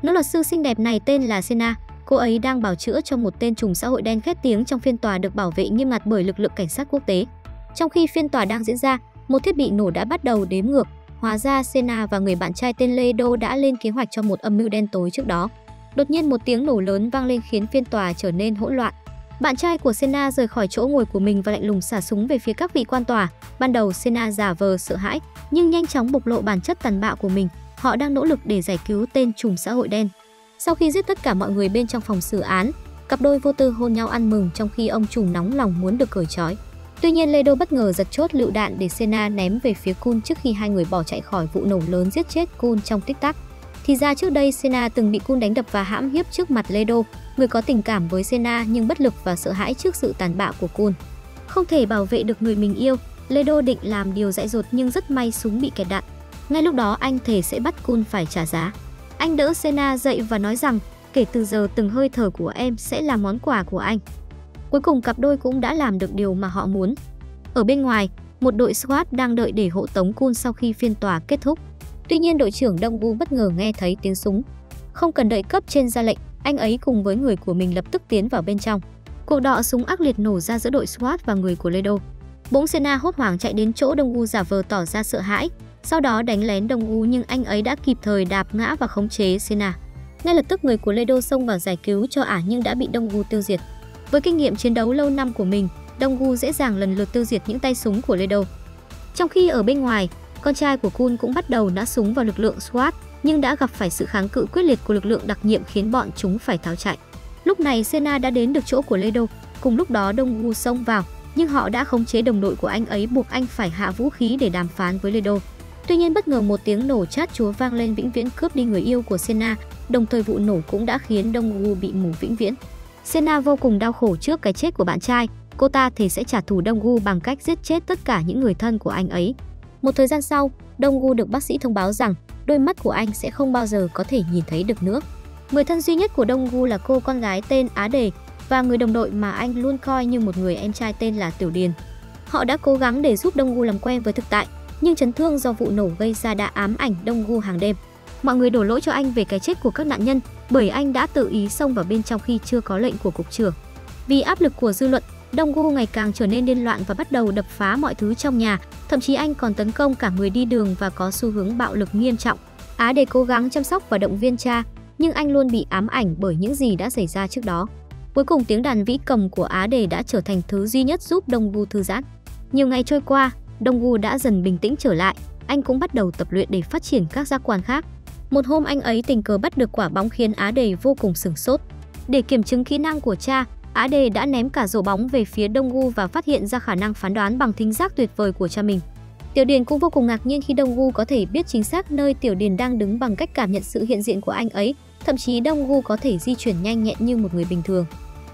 Nữ luật sư xinh đẹp này tên là Sena. Cô ấy đang bào chữa cho một tên trùm xã hội đen khét tiếng trong phiên tòa được bảo vệ nghiêm ngặt bởi lực lượng cảnh sát quốc tế. Trong khi phiên tòa đang diễn ra, một thiết bị nổ đã bắt đầu đếm ngược. Hóa ra Sena và người bạn trai tên Ledo đã lên kế hoạch cho một âm mưu đen tối trước đó. Đột nhiên một tiếng nổ lớn vang lên khiến phiên tòa trở nên hỗn loạn. Bạn trai của Sena rời khỏi chỗ ngồi của mình và lạnh lùng xả súng về phía các vị quan tòa. Ban đầu Sena giả vờ sợ hãi, nhưng nhanh chóng bộc lộ bản chất tàn bạo của mình. Họ đang nỗ lực để giải cứu tên trùm xã hội đen. Sau khi giết tất cả mọi người bên trong phòng xử án, cặp đôi vô tư hôn nhau ăn mừng trong khi ông trùm nóng lòng muốn được cởi trói. Tuy nhiên Ledo bất ngờ giật chốt lựu đạn để Sena ném về phía Kun trước khi hai người bỏ chạy khỏi vụ nổ lớn giết chết Kun trong tích tắc. Thì ra trước đây Sena từng bị Kun đánh đập và hãm hiếp trước mặt Ledo, người có tình cảm với Sena nhưng bất lực và sợ hãi trước sự tàn bạo của Kun. Không thể bảo vệ được người mình yêu, Ledo định làm điều dại dột nhưng rất may súng bị kẹt đạn. Ngay lúc đó anh thề sẽ bắt Kun phải trả giá. Anh đỡ Sena dậy và nói rằng kể từ giờ từng hơi thở của em sẽ là món quà của anh. Cuối cùng cặp đôi cũng đã làm được điều mà họ muốn. Ở bên ngoài, một đội SWAT đang đợi để hộ tống Kun sau khi phiên tòa kết thúc. Tuy nhiên đội trưởng Dong-gu bất ngờ nghe thấy tiếng súng. Không cần đợi cấp trên ra lệnh, anh ấy cùng với người của mình lập tức tiến vào bên trong. Cuộc đọ súng ác liệt nổ ra giữa đội SWAT và người của Ledo. Bỗng Sena hốt hoảng chạy đến chỗ Dong-gu giả vờ tỏ ra sợ hãi, sau đó đánh lén Dong-gu nhưng anh ấy đã kịp thời đạp ngã và khống chế Sena. Ngay lập tức người của Ledo xông vào giải cứu cho ả nhưng đã bị Dong-gu tiêu diệt. Với kinh nghiệm chiến đấu lâu năm của mình, Dong-gu dễ dàng lần lượt tiêu diệt những tay súng của Ledo. Trong khi ở bên ngoài, con trai của Kun cũng bắt đầu nã súng vào lực lượng SWAT nhưng đã gặp phải sự kháng cự quyết liệt của lực lượng đặc nhiệm khiến bọn chúng phải tháo chạy. Lúc này Sena đã đến được chỗ của Ledo, cùng lúc đó Dong-gu xông vào nhưng họ đã khống chế đồng đội của anh ấy buộc anh phải hạ vũ khí để đàm phán với Ledo. Tuy nhiên bất ngờ một tiếng nổ chát chúa vang lên vĩnh viễn cướp đi người yêu của Sena, đồng thời vụ nổ cũng đã khiến Dong-gu bị mù vĩnh viễn. Sena vô cùng đau khổ trước cái chết của bạn trai, cô ta thề sẽ trả thù Dong-gu bằng cách giết chết tất cả những người thân của anh ấy. Một thời gian sau, Dong-gu được bác sĩ thông báo rằng đôi mắt của anh sẽ không bao giờ có thể nhìn thấy được nữa. Người thân duy nhất của Dong-gu là cô con gái tên Á Đề và người đồng đội mà anh luôn coi như một người em trai tên là Tiểu Điền. Họ đã cố gắng để giúp Dong-gu làm quen với thực tại, nhưng chấn thương do vụ nổ gây ra đã ám ảnh Dong-gu hàng đêm. Mọi người đổ lỗi cho anh về cái chết của các nạn nhân bởi anh đã tự ý xông vào bên trong khi chưa có lệnh của cục trưởng. Vì áp lực của dư luận, Dong-gu ngày càng trở nên điên loạn và bắt đầu đập phá mọi thứ trong nhà, thậm chí anh còn tấn công cả người đi đường và có xu hướng bạo lực nghiêm trọng. Á Đề cố gắng chăm sóc và động viên cha, nhưng anh luôn bị ám ảnh bởi những gì đã xảy ra trước đó. Cuối cùng tiếng đàn vĩ cầm của Á Đề đã trở thành thứ duy nhất giúp Dong-gu thư giãn. Nhiều ngày trôi qua, Dong-gu đã dần bình tĩnh trở lại, anh cũng bắt đầu tập luyện để phát triển các giác quan khác. Một hôm anh ấy tình cờ bắt được quả bóng khiến Á Đề vô cùng sửng sốt. Để kiểm chứng kỹ năng của cha, Á Đề đã ném cả rổ bóng về phía Dong-gu và phát hiện ra khả năng phán đoán bằng thính giác tuyệt vời của cha mình. Tiểu Điền cũng vô cùng ngạc nhiên khi Dong-gu có thể biết chính xác nơi Tiểu Điền đang đứng bằng cách cảm nhận sự hiện diện của anh ấy, thậm chí Dong-gu có thể di chuyển nhanh nhẹn như một người bình thường.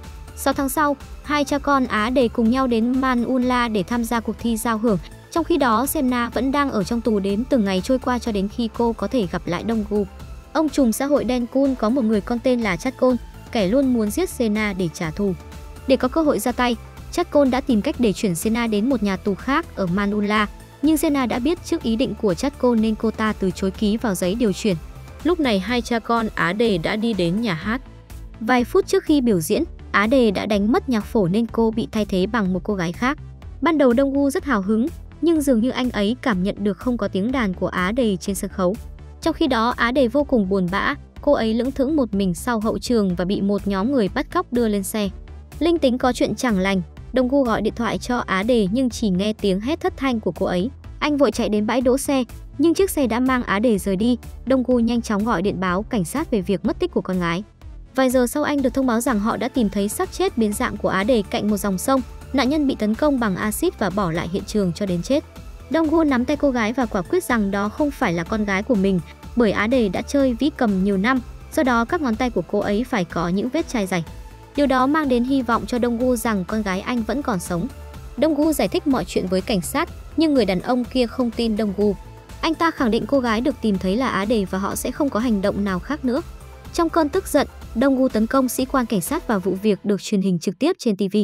6 tháng sau, hai cha con Á Đề cùng nhau đến Manunla để tham gia cuộc thi giao hưởng. Trong khi đó, Sena vẫn đang ở trong tù đếm từng ngày trôi qua cho đến khi cô có thể gặp lại Dong-gu. Ông trùm xã hội đen Kun có một người con tên là Chakon, kẻ luôn muốn giết Sena để trả thù. Để có cơ hội ra tay, Chakon đã tìm cách để chuyển Sena đến một nhà tù khác ở Manunla, nhưng Sena đã biết trước ý định của Chakon nên cô ta từ chối ký vào giấy điều chuyển. Lúc này hai cha con Á Đề đã đi đến nhà hát. Vài phút trước khi biểu diễn, Á Đề đã đánh mất nhạc phổ nên cô bị thay thế bằng một cô gái khác. Ban đầu Dong-gu rất hào hứng, nhưng dường như anh ấy cảm nhận được không có tiếng đàn của Á Đề trên sân khấu. Trong khi đó, Á Đề vô cùng buồn bã, cô ấy lững thững một mình sau hậu trường và bị một nhóm người bắt cóc đưa lên xe. Linh tính có chuyện chẳng lành, Dong-gu gọi điện thoại cho Á Đề nhưng chỉ nghe tiếng hét thất thanh của cô ấy. Anh vội chạy đến bãi đỗ xe, nhưng chiếc xe đã mang Á Đề rời đi. Dong-gu nhanh chóng gọi điện báo cảnh sát về việc mất tích của con gái. Vài giờ sau anh được thông báo rằng họ đã tìm thấy xác chết biến dạng của Á Đề cạnh một dòng sông. Nạn nhân bị tấn công bằng axit và bỏ lại hiện trường cho đến chết. Dong-gu nắm tay cô gái và quả quyết rằng đó không phải là con gái của mình, bởi Á Đề đã chơi vĩ cầm nhiều năm, do đó các ngón tay của cô ấy phải có những vết chai dày. Điều đó mang đến hy vọng cho Dong-gu rằng con gái anh vẫn còn sống. Dong-gu giải thích mọi chuyện với cảnh sát, nhưng người đàn ông kia không tin Dong-gu. Anh ta khẳng định cô gái được tìm thấy là Á Đề và họ sẽ không có hành động nào khác nữa. Trong cơn tức giận, Dong-gu tấn công sĩ quan cảnh sát và vụ việc được truyền hình trực tiếp trên TV.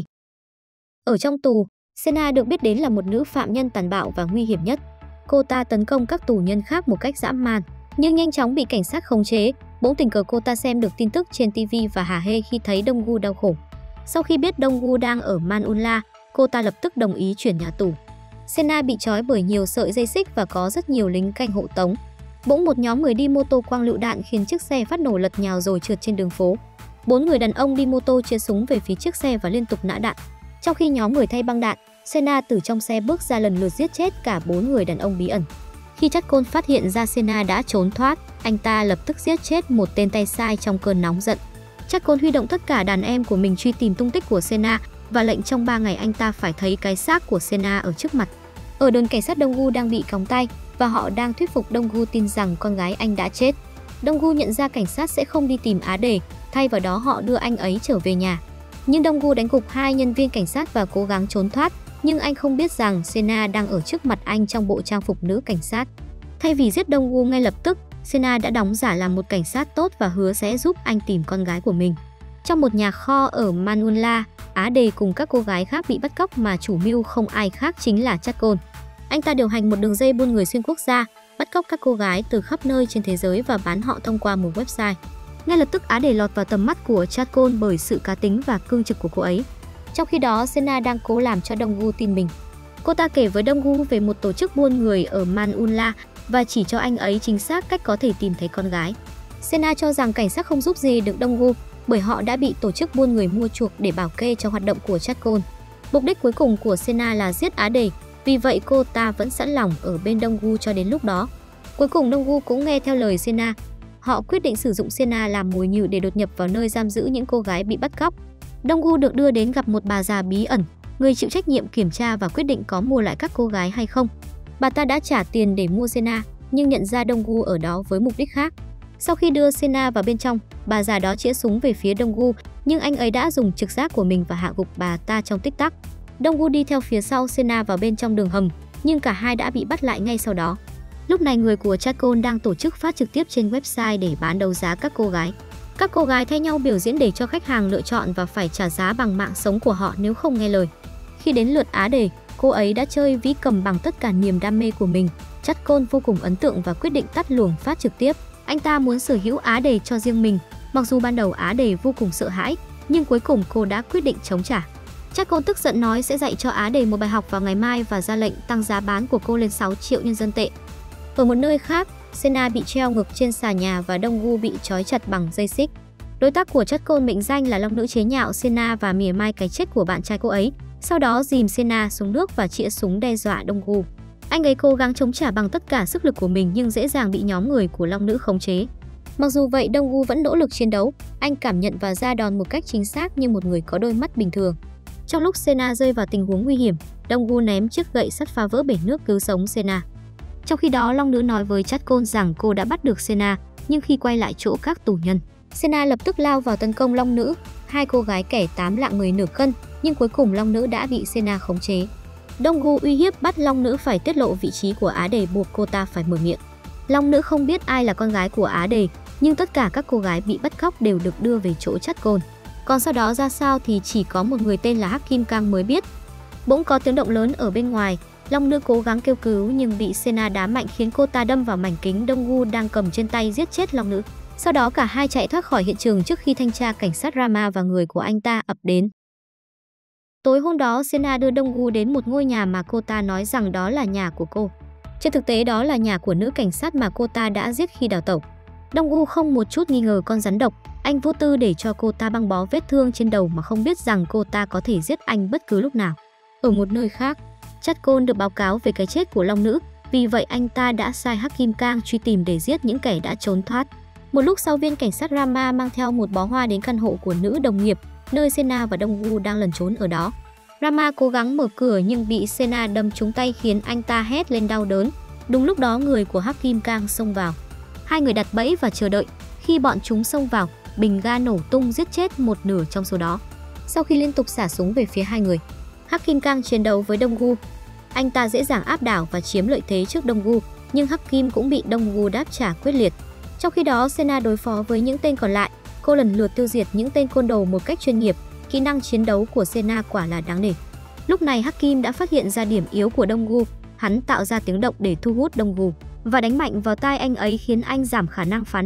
Ở trong tù, Sena được biết đến là một nữ phạm nhân tàn bạo và nguy hiểm nhất. Cô ta tấn công các tù nhân khác một cách dã man, nhưng nhanh chóng bị cảnh sát khống chế, Bỗng tình cờ cô ta xem được tin tức trên TV và hả hê khi thấy Dongwoo đau khổ. Sau khi biết Dongwoo đang ở Manunla, cô ta lập tức đồng ý chuyển nhà tù. Sena bị trói bởi nhiều sợi dây xích và có rất nhiều lính canh hộ tống. Bỗng một nhóm người đi mô tô quăng lựu đạn khiến chiếc xe phát nổ lật nhào rồi trượt trên đường phố. 4 người đàn ông đi mô tô chĩa súng về phía chiếc xe và liên tục nã đạn. Trong khi nhóm người thay băng đạn, Sena từ trong xe bước ra lần lượt giết chết cả 4 người đàn ông bí ẩn. Khi Chakon phát hiện ra Sena đã trốn thoát, anh ta lập tức giết chết một tên tay sai trong cơn nóng giận. Chakon huy động tất cả đàn em của mình truy tìm tung tích của Sena và lệnh trong 3 ngày anh ta phải thấy cái xác của Sena ở trước mặt. Ở đồn cảnh sát Dongwoo đang bị còng tay và họ đang thuyết phục Dongwoo tin rằng con gái anh đã chết. Dongwoo nhận ra cảnh sát sẽ không đi tìm Á Đề, thay vào đó họ đưa anh ấy trở về nhà. Nhưng Dongwoo đánh gục 2 nhân viên cảnh sát và cố gắng trốn thoát, nhưng anh không biết rằng Sena đang ở trước mặt anh trong bộ trang phục nữ cảnh sát. Thay vì giết Dongwoo ngay lập tức, Sena đã đóng giả làm một cảnh sát tốt và hứa sẽ giúp anh tìm con gái của mình. Trong một nhà kho ở Manunla, Á Đề cùng các cô gái khác bị bắt cóc mà chủ mưu không ai khác chính là Chakon. Anh ta điều hành một đường dây buôn người xuyên quốc gia, bắt cóc các cô gái từ khắp nơi trên thế giới và bán họ thông qua một website. Ngay lập tức Á Đề lọt vào tầm mắt của Chakon bởi sự cá tính và cương trực của cô ấy. Trong khi đó, Sena đang cố làm cho Dongwoo tin mình. Cô ta kể với Dongwoo về một tổ chức buôn người ở Manunla và chỉ cho anh ấy chính xác cách có thể tìm thấy con gái. Sena cho rằng cảnh sát không giúp gì được Dongwoo bởi họ đã bị tổ chức buôn người mua chuộc để bảo kê cho hoạt động của Chakon. Mục đích cuối cùng của Sena là giết Á Đề, vì vậy cô ta vẫn sẵn lòng ở bên Dongwoo cho đến lúc đó. Cuối cùng Dongwoo cũng nghe theo lời Sena. Họ quyết định sử dụng Sena làm mồi nhử để đột nhập vào nơi giam giữ những cô gái bị bắt cóc. Dongwoo được đưa đến gặp một bà già bí ẩn, người chịu trách nhiệm kiểm tra và quyết định có mua lại các cô gái hay không. Bà ta đã trả tiền để mua Sena, nhưng nhận ra Dongwoo ở đó với mục đích khác. Sau khi đưa Sena vào bên trong, bà già đó chĩa súng về phía Dongwoo, nhưng anh ấy đã dùng trực giác của mình và hạ gục bà ta trong tích tắc. Dongwoo đi theo phía sau Sena vào bên trong đường hầm, nhưng cả hai đã bị bắt lại ngay sau đó. Lúc này người của Chakon đang tổ chức phát trực tiếp trên website để bán đấu giá các cô gái. Các cô gái thay nhau biểu diễn để cho khách hàng lựa chọn và phải trả giá bằng mạng sống của họ nếu không nghe lời. Khi đến lượt Á Đề, cô ấy đã chơi vĩ cầm bằng tất cả niềm đam mê của mình. Chakon vô cùng ấn tượng và quyết định tắt luồng phát trực tiếp. Anh ta muốn sở hữu Á Đề cho riêng mình. Mặc dù ban đầu Á Đề vô cùng sợ hãi, nhưng cuối cùng cô đã quyết định chống trả. Chakon tức giận nói sẽ dạy cho Á Đề một bài học vào ngày mai và ra lệnh tăng giá bán của cô lên 6 triệu nhân dân tệ. Ở một nơi khác, Sena bị treo ngược trên xà nhà và Dongwoo bị trói chặt bằng dây xích. Đối tác của Chakon mệnh danh là Long Nữ chế nhạo Sena và mỉa mai cái chết của bạn trai cô ấy. Sau đó dìm Sena xuống nước và chĩa súng đe dọa Dongwoo. Anh ấy cố gắng chống trả bằng tất cả sức lực của mình nhưng dễ dàng bị nhóm người của Long Nữ khống chế. Mặc dù vậy, Dongwoo vẫn nỗ lực chiến đấu. Anh cảm nhận và ra đòn một cách chính xác như một người có đôi mắt bình thường. Trong lúc Sena rơi vào tình huống nguy hiểm, Dongwoo ném chiếc gậy sắt phá vỡ bể nước cứu sống Sena. Trong khi đó, Long Nữ nói với Chakon rằng cô đã bắt được Sena, nhưng khi quay lại chỗ các tù nhân, Sena lập tức lao vào tấn công Long Nữ. Hai cô gái kẻ 8 lạng người nửa cân, nhưng cuối cùng Long Nữ đã bị Sena khống chế. Dongwoo uy hiếp bắt Long Nữ phải tiết lộ vị trí của Á Đề, buộc cô ta phải mở miệng. Long Nữ không biết ai là con gái của Á Đề, nhưng tất cả các cô gái bị bắt cóc đều được đưa về chỗ Chakon. Còn sau đó ra sao thì chỉ có một người tên là Hak Kim Kang mới biết. Bỗng có tiếng động lớn ở bên ngoài. Long Nữ cố gắng kêu cứu nhưng bị Sena đá mạnh khiến cô ta đâm vào mảnh kính Dongwoo đang cầm trên tay, giết chết Long Nữ. Sau đó cả hai chạy thoát khỏi hiện trường trước khi thanh tra cảnh sát Rama và người của anh ta ập đến. Tối hôm đó, Sena đưa Dongwoo đến một ngôi nhà mà cô ta nói rằng đó là nhà của cô. Trên thực tế đó là nhà của nữ cảnh sát mà cô ta đã giết khi đào tẩu. Dongwoo không một chút nghi ngờ con rắn độc, anh vô tư để cho cô ta băng bó vết thương trên đầu mà không biết rằng cô ta có thể giết anh bất cứ lúc nào. Ở một nơi khác, Chakon được báo cáo về cái chết của Long Nữ, vì vậy anh ta đã sai Hak Kim Kang truy tìm để giết những kẻ đã trốn thoát. Một lúc sau, viên cảnh sát Rama mang theo một bó hoa đến căn hộ của nữ đồng nghiệp, nơi Sena và Dongwoo đang lẩn trốn ở đó. Rama cố gắng mở cửa nhưng bị Sena đâm trúng tay khiến anh ta hét lên đau đớn. Đúng lúc đó người của Hak Kim Kang xông vào. Hai người đặt bẫy và chờ đợi. Khi bọn chúng xông vào, bình ga nổ tung giết chết một nửa trong số đó. Sau khi liên tục xả súng về phía hai người, Hak Kim Kang chiến đấu với Dongwoo. Anh ta dễ dàng áp đảo và chiếm lợi thế trước Dongwoo, nhưng Hak Kim cũng bị Dongwoo đáp trả quyết liệt. Trong khi đó, Sena đối phó với những tên còn lại, cô lần lượt tiêu diệt những tên côn đồ một cách chuyên nghiệp. Kỹ năng chiến đấu của Sena quả là đáng nể. Lúc này Hak Kim đã phát hiện ra điểm yếu của Dongwoo. Hắn tạo ra tiếng động để thu hút Dongwoo và đánh mạnh vào tai anh ấy khiến anh giảm khả năng phán đoán.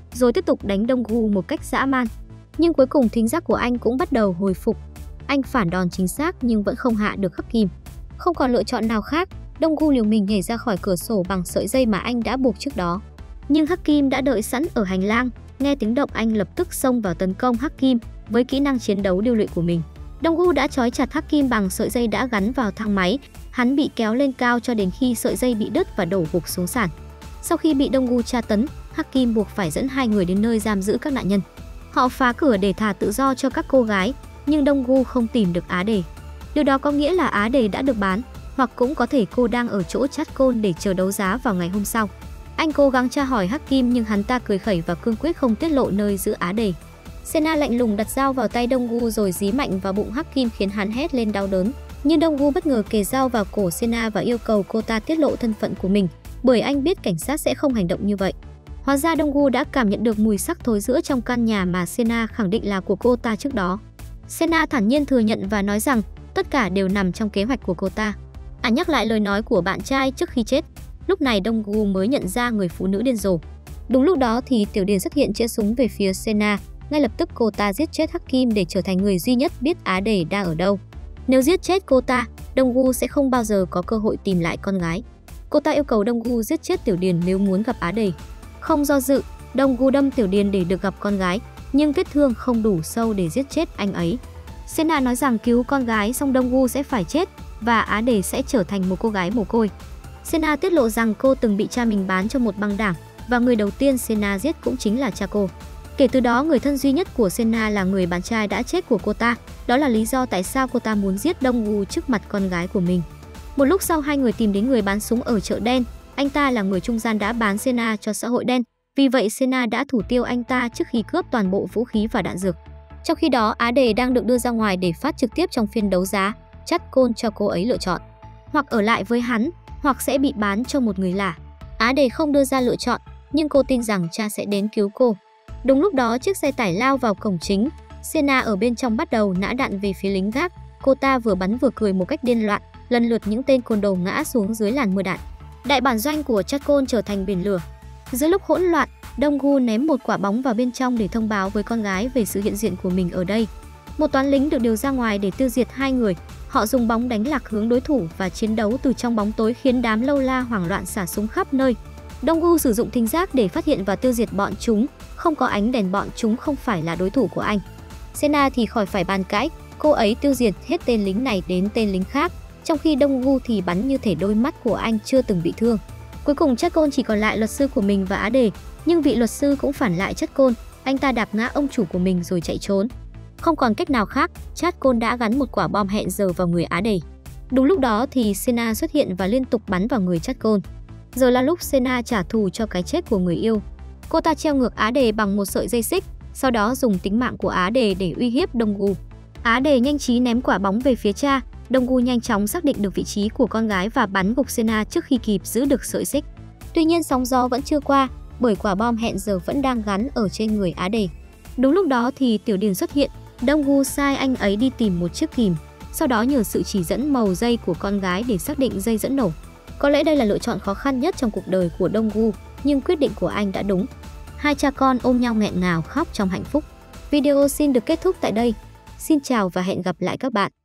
rồi tiếp tục đánh Dong-gu một cách dã man. Nhưng cuối cùng thính giác của anh cũng bắt đầu hồi phục. Anh phản đòn chính xác nhưng vẫn không hạ được Hắc Kim. Không còn lựa chọn nào khác, Dong-gu liều mình nhảy ra khỏi cửa sổ bằng sợi dây mà anh đã buộc trước đó. Nhưng Hắc Kim đã đợi sẵn ở hành lang, nghe tiếng động anh lập tức xông vào tấn công Hắc Kim với kỹ năng chiến đấu điêu luyện của mình. Dong-gu đã trói chặt Hắc Kim bằng sợi dây đã gắn vào thang máy, hắn bị kéo lên cao cho đến khi sợi dây bị đứt và đổ gục xuống sàn. Sau khi bị Dong-gu tra tấn, Hắc Kim buộc phải dẫn hai người đến nơi giam giữ các nạn nhân. Họ phá cửa để thả tự do cho các cô gái, nhưng Dong-gu không tìm được Á Đề. Điều đó có nghĩa là Á Đề đã được bán, hoặc cũng có thể cô đang ở chỗ Chát Côn để chờ đấu giá vào ngày hôm sau. Anh cố gắng tra hỏi Hắc Kim nhưng hắn ta cười khẩy và cương quyết không tiết lộ nơi giữ Á Đề. Sena lạnh lùng đặt dao vào tay Dong-gu rồi dí mạnh vào bụng Hắc Kim khiến hắn hét lên đau đớn. Nhưng Dong-gu bất ngờ kề dao vào cổ Sena và yêu cầu cô ta tiết lộ thân phận của mình, bởi anh biết cảnh sát sẽ không hành động như vậy. Hóa ra Dong-gu đã cảm nhận được mùi sắc thối rữa trong căn nhà mà Sena khẳng định là của cô ta trước đó. Sena thản nhiên thừa nhận và nói rằng tất cả đều nằm trong kế hoạch của cô ta. Anh nhắc lại lời nói của bạn trai trước khi chết. Lúc này Dong-gu mới nhận ra người phụ nữ điên rồ. Đúng lúc đó thì Tiểu Điền xuất hiện chĩa súng về phía Sena. Ngay lập tức cô ta giết chết Hắc Kim để trở thành người duy nhất biết Á Đề đang ở đâu. Nếu giết chết cô ta, Dong-gu sẽ không bao giờ có cơ hội tìm lại con gái. Cô ta yêu cầu Dong-gu giết chết Tiểu Điền nếu muốn gặp Á Đề. Không do dự, Dong-gu đâm Tiểu Điền để được gặp con gái, nhưng vết thương không đủ sâu để giết chết anh ấy. Sena nói rằng cứu con gái xong Dong-gu sẽ phải chết và Á Đề sẽ trở thành một cô gái mồ côi. Sena tiết lộ rằng cô từng bị cha mình bán cho một băng đảng và người đầu tiên Sena giết cũng chính là cha cô. Kể từ đó, người thân duy nhất của Sena là người bạn trai đã chết của cô ta. Đó là lý do tại sao cô ta muốn giết Dong-gu trước mặt con gái của mình. Một lúc sau, hai người tìm đến người bán súng ở chợ đen. Anh ta là người trung gian đã bán Sena cho xã hội đen. Vì vậy, Sena đã thủ tiêu anh ta trước khi cướp toàn bộ vũ khí và đạn dược. Trong khi đó, Á Đề đang được đưa ra ngoài để phát trực tiếp trong phiên đấu giá. Chát Côn cho cô ấy lựa chọn, hoặc ở lại với hắn, hoặc sẽ bị bán cho một người lạ. Á Đề không đưa ra lựa chọn, nhưng cô tin rằng cha sẽ đến cứu cô. Đúng lúc đó, chiếc xe tải lao vào cổng chính. Sena ở bên trong bắt đầu nã đạn về phía lính gác. Cô ta vừa bắn vừa cười một cách điên loạn, lần lượt những tên côn đồ ngã xuống dưới làn mưa đạn. Đại bản doanh của Chát Côn trở thành biển lửa. Giữa lúc hỗn loạn, Dong-gu ném một quả bóng vào bên trong để thông báo với con gái về sự hiện diện của mình ở đây. Một toán lính được điều ra ngoài để tiêu diệt hai người. Họ dùng bóng đánh lạc hướng đối thủ và chiến đấu từ trong bóng tối khiến đám lâu la hoảng loạn xả súng khắp nơi. Dong-gu sử dụng thính giác để phát hiện và tiêu diệt bọn chúng. Không có ánh đèn bọn chúng không phải là đối thủ của anh. Sena thì khỏi phải bàn cãi, cô ấy tiêu diệt hết tên lính này đến tên lính khác, trong khi Dong-gu thì bắn như thể đôi mắt của anh chưa từng bị thương. Cuối cùng Chát Côn chỉ còn lại luật sư của mình và Á Đề, nhưng vị luật sư cũng phản lại Chát Côn. Anh ta đạp ngã ông chủ của mình rồi chạy trốn. Không còn cách nào khác, Chát Côn đã gắn một quả bom hẹn giờ vào người Á Đề. Đúng lúc đó thì Sena xuất hiện và liên tục bắn vào người Chát Côn. Giờ là lúc Sena trả thù cho cái chết của người yêu. Cô ta treo ngược Á Đề bằng một sợi dây xích, sau đó dùng tính mạng của Á Đề để uy hiếp Dong-gu. Á Đề nhanh trí ném quả bóng về phía cha. Dong-gu nhanh chóng xác định được vị trí của con gái và bắn gục Sena trước khi kịp giữ được sợi xích. Tuy nhiên sóng gió vẫn chưa qua, bởi quả bom hẹn giờ vẫn đang gắn ở trên người Á Đề. Đúng lúc đó thì Tiểu Điền xuất hiện. Dong-gu sai anh ấy đi tìm một chiếc kìm, sau đó nhờ sự chỉ dẫn màu dây của con gái để xác định dây dẫn nổ. Có lẽ đây là lựa chọn khó khăn nhất trong cuộc đời của Dong-gu, nhưng quyết định của anh đã đúng. Hai cha con ôm nhau nghẹn ngào khóc trong hạnh phúc. Video xin được kết thúc tại đây. Xin chào và hẹn gặp lại các bạn.